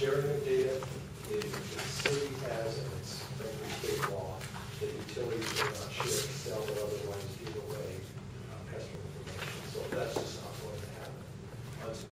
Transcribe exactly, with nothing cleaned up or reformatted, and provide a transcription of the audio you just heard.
sharing of data is the city has, and it's frankly state law, that utilities may not share Excel or otherwise give away